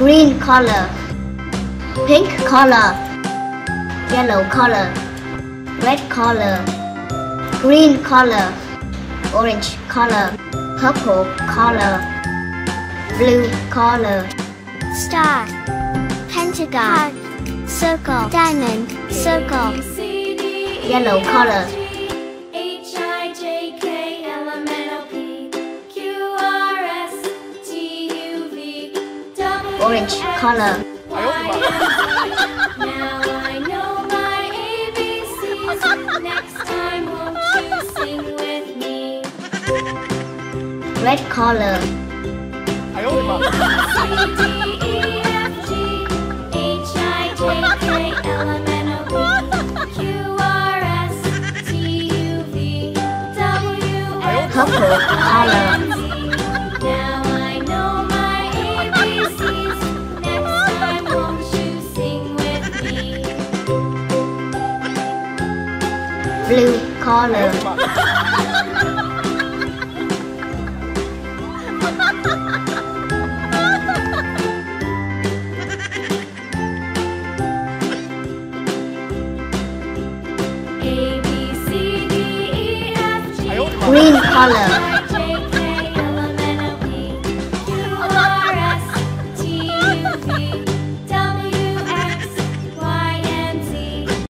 green color, pink color, yellow color, red color, green color, orange color, purple color, blue color, star, pentagon, circle, diamond, circle, yellow color, orange color. Now I know my ABCs. Next time won't you sing with me? Red color, C, D, E, F, G, H, I, J, K, L, M, N, O, P, Q, R, S, T, U, V, W, X, purple color, now I know my ABCs. Next time won't you sing with me? blue color, A, B, C, D, E, F, G, green color,